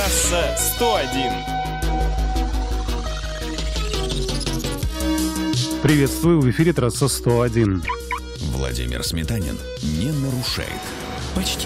Трасса 101. Приветствую, в эфире трасса 101. Владимир Сметанин не нарушает. Почти.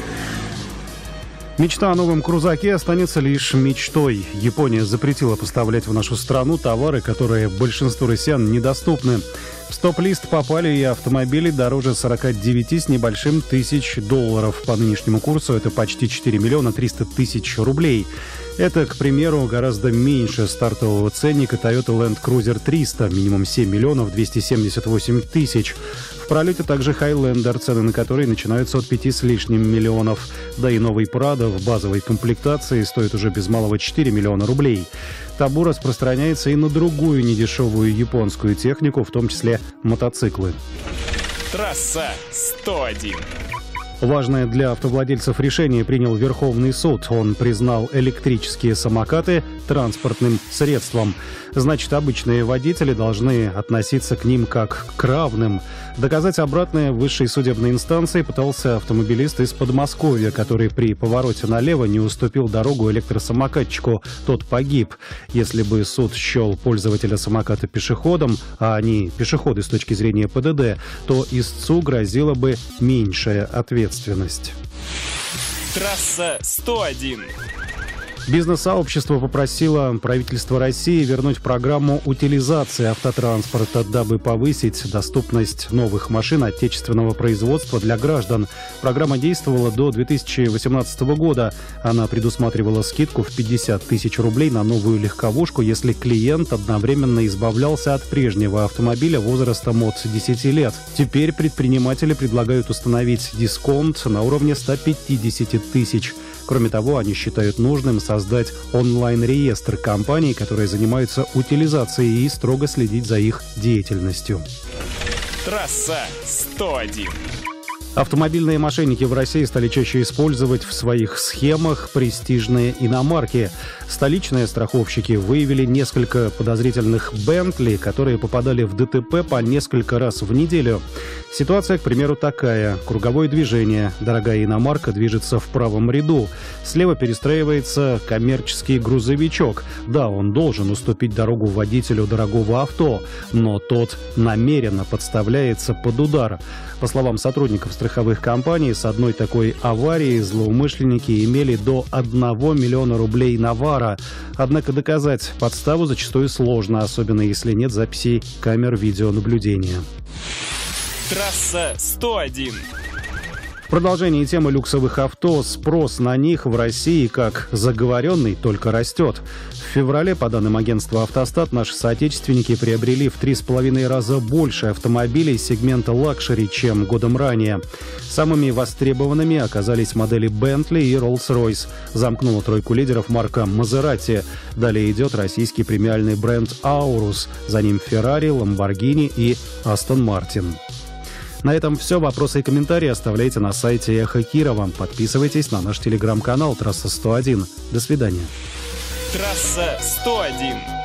Мечта о новом крузаке останется лишь мечтой. Япония запретила поставлять в нашу страну товары, которые большинству россиян недоступны. В стоп-лист попали и автомобили дороже 49 с небольшим тысяч долларов. По нынешнему курсу это почти 4 миллиона 300 тысяч рублей. Это, к примеру, гораздо меньше стартового ценника Toyota Land Cruiser 300, минимум 7 миллионов 278 тысяч. В пролете также Highlander, цены на которые начинаются от 5 с лишним миллионов. Да и новый Prado в базовой комплектации стоит уже без малого 4 миллиона рублей. Табу распространяется и на другую недешевую японскую технику, в том числе мотоциклы. Трасса 101. Важное для автовладельцев решение принял Верховный суд. Он признал электрические самокаты транспортным средством. Значит, обычные водители должны относиться к ним как к равным. Доказать обратное в высшей судебной инстанции пытался автомобилист из Подмосковья, который при повороте налево не уступил дорогу электросамокатчику. Тот погиб. Если бы суд счел пользователя самоката пешеходом, а они пешеходы с точки зрения ПДД, то истцу грозила бы меньшая ответственность. Трасса 101. Бизнес-сообщество попросило правительство России вернуть программу утилизации автотранспорта, дабы повысить доступность новых машин отечественного производства для граждан. Программа действовала до 2018 года. Она предусматривала скидку в 50 тысяч рублей на новую легковушку, если клиент одновременно избавлялся от прежнего автомобиля возрастом от 10 лет. Теперь предприниматели предлагают установить дисконт на уровне 150 тысяч. Кроме того, они считают нужным создать онлайн-реестр компаний, которые занимаются утилизацией, и строго следить за их деятельностью. Трасса 101. Автомобильные мошенники в России стали чаще использовать в своих схемах престижные иномарки. Столичные страховщики выявили несколько подозрительных «Бентли», которые попадали в ДТП по несколько раз в неделю. Ситуация, к примеру, такая. Круговое движение. Дорогая иномарка движется в правом ряду. Слева перестраивается коммерческий грузовичок. Да, он должен уступить дорогу водителю дорогого авто, но тот намеренно подставляется под удар. По словам сотрудников страховых компаний, с одной такой аварией злоумышленники имели до 1 миллиона рублей навара. Однако доказать подставу зачастую сложно, особенно если нет записей камер видеонаблюдения. Трасса 101. В продолжении темы люксовых авто, спрос на них в России как заговоренный только растет. В феврале, по данным агентства «Автостат», наши соотечественники приобрели в 3,5 раза больше автомобилей сегмента лакшери, чем годом ранее. Самыми востребованными оказались модели Bentley и Rolls-Royce. Замкнула тройку лидеров марка Maserati. Далее идет российский премиальный бренд Aurus. За ним Ferrari, Lamborghini и Aston Martin. На этом все. Вопросы и комментарии оставляйте на сайте Эхо Кирова. Подписывайтесь на наш телеграм-канал «Трасса 101». До свидания. Трасса 101.